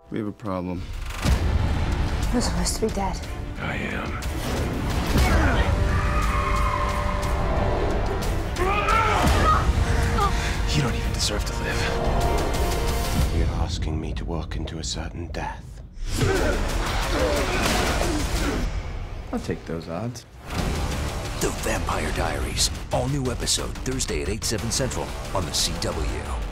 We have a problem. We're supposed to be dead. I am. You don't even deserve to live. You're asking me to walk into a certain death. I'll take those odds. The Vampire Diaries. All new episode Thursday at 8/7 Central on the CW.